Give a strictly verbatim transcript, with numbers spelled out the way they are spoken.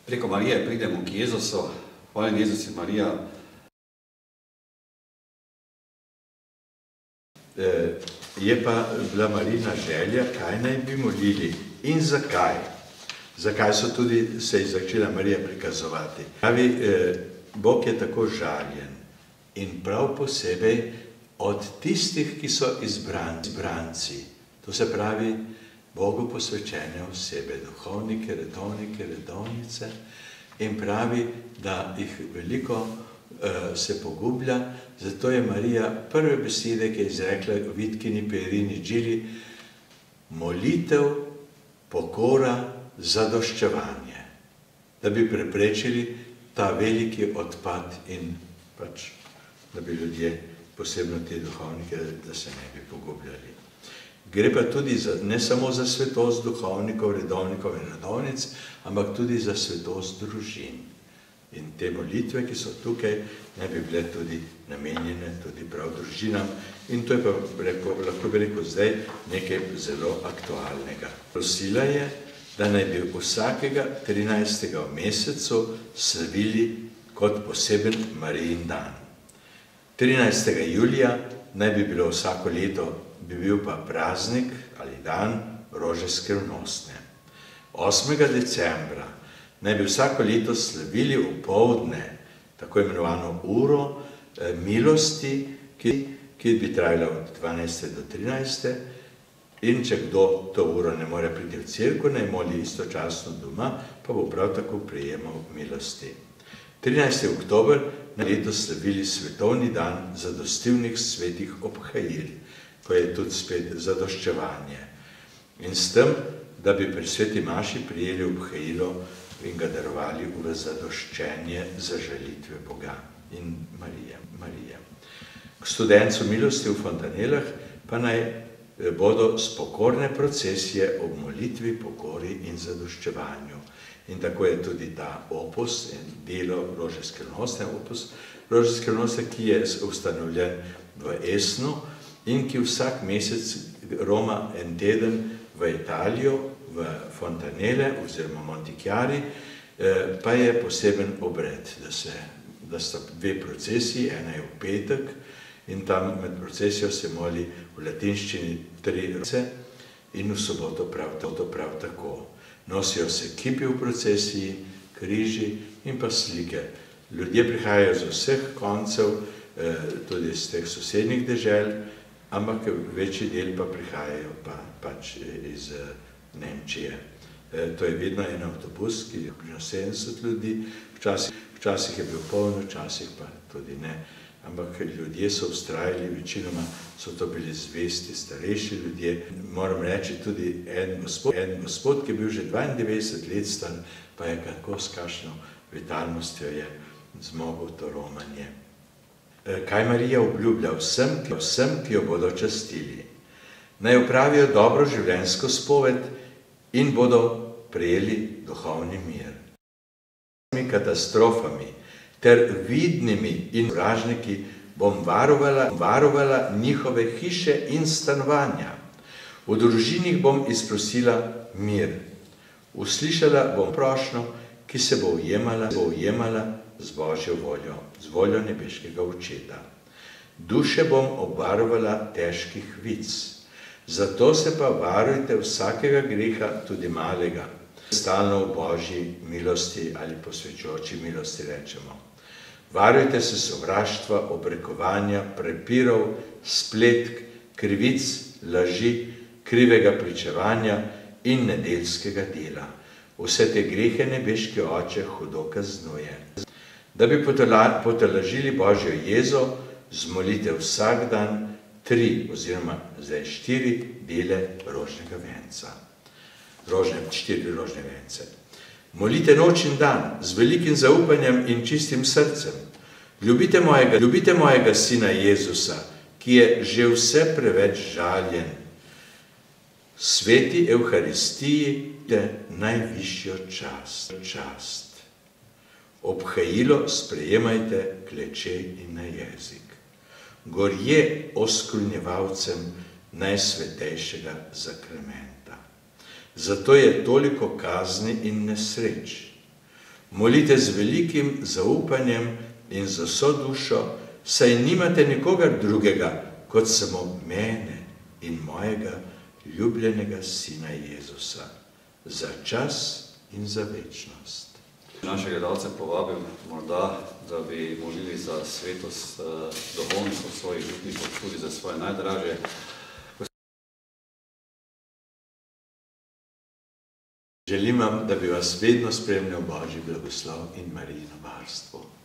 Preko Marije pridemo k Jezusu. Hvala Jezus in Marija. Je pa bila Marijina želja, kaj naj bi molili in zakaj. Zakaj so tudi se je začela Marija prikazovati. Pravi, Bog je tako žaljen in prav posebej od tistih, ki so izbranci. To se pravi, Bogu posvečene osebe, duhovnike, redovnike, redovnice, in pravi, da jih veliko uh, se pogublja. Zato je Marija prve besede, ki je izrekla v Vitkini Perini Džili, molitev, pokora, zadoščevanje, da bi preprečili ta veliki odpad in pač, da bi ljudje, posebno te duhovnike, da se ne bi pogubljali. Gre pa tudi za, ne samo za svetost duhovnikov, redovnikov in redovnic, ampak tudi za svetost družin. In te molitve, ki so tukaj, ne bi bile tudi namenjene tudi prav družinam. In to je pa, rekel, lahko bi rekel zdaj, nekaj zelo aktualnega. Prosila je, da naj bi vsakega trinajstega v mesecu slavili kot poseben Marijin dan. trinajstega julija naj bi bilo vsako leto, bi bil pa praznik ali dan Rože skrivnostne. osmega decembra naj bi vsako leto slavili opoldne, tako imenovano uro milosti, ki, ki bi trajala od dvanajste do trinajste. In če kdo to uro ne more priti v cerkev, naj moli istočasno doma, pa bo prav tako prejemal milosti. trinajstega oktober na leto slavili svetovni dan zadostivnih svetih obhajil, ko je tudi spet zadoščevanje. In s tem, da bi pri sveti maši prijeli obhajilo in ga darovali v zadoščenje za žalitve Boga in Marije. Marije. K studencu milosti v Fontanelah pa naj bodo spokorne procesije ob molitvi, pokori in zadoščevanju. In tako je tudi ta opus, delo Rože skrivnostne, opus Rože skrivnostne, ki je ustanovljen v Esnu in ki vsak mesec roma en teden v Italijo, v Fontanele oziroma Montichiari, pa je poseben obred, da, se, da sta dve procesiji, ena je v petek in tam med procesijo se moli v latinščini tri roce in v soboto prav, to prav tako. Nosijo se kipi v procesiji, križi in pa slike. Ljudje prihajajo z vseh koncev, tudi iz teh sosednjih dežel, ampak večji del pa prihajajo pa, pač iz Nemčije. To je vedno en avtobus, ki je približno sedemdeset ljudi, včasih, včasih je bil poln, včasih pa tudi ne. Ampak ljudje so vztrajali, večinoma so to bili zvesti, starejši ljudje. Moram reči tudi en gospod, en gospod, ki je bil že dvaindevetdeset let star, pa je kako s kakšno vitalnostjo je zmogel to romanje. Kaj Marija obljublja vsem, vsem, ki jo bodo častili? Naj opravijo dobro življenjsko spoved in bodo prejeli duhovni mir. Katastrofami ter vidnimi in vražniki bom varovala, varovala njihove hiše in stanovanja. V družinih bom izprosila mir. Uslišala bom prošnjo, ki se bo ujemala, bo ujemala z Božjo voljo, z voljo nebeškega Očeta. Duše bom obvarovala težkih vic. Zato se pa varujte vsakega greha, tudi malega. Stalno v Božji milosti ali posvečujoči milosti rečemo. Varujte se sovraštva, obrekovanja, prepirov, spletk, krivic, laži, krivega pričevanja in nedeljskega dela. Vse te grehe nebeški Oče hudo kaznuje. Da bi potolažili Božjo jezo, zmolite vsak dan tri oziroma zdaj štiri dele rožnega venca. Rožne, štiri rožne vence. Molite noč in dan z velikim zaupanjem in čistim srcem. Ljubite mojega, ljubite mojega sina Jezusa, ki je že vse preveč žaljen. Sveti Evharistiji je najvišjo čast. čast. Obhajilo sprejemajte kleče in na jezik. Gorje oskrunjevalcem najsvetejšega zakramenta. Zato je toliko kazni in nesreč. Molite z velikim zaupanjem in z vso dušo, saj nimate nikogar drugega, kot samo mene in mojega ljubljenega Sina Jezusa, za čas in za večnost. Naše gledalce povabim morda, da bi molili za svetost duhovnikov svojih župnikov, tudi za svoje najdražje. Želim vam, da bi vas vedno spremljal Božji blagoslov in Marijino varstvo.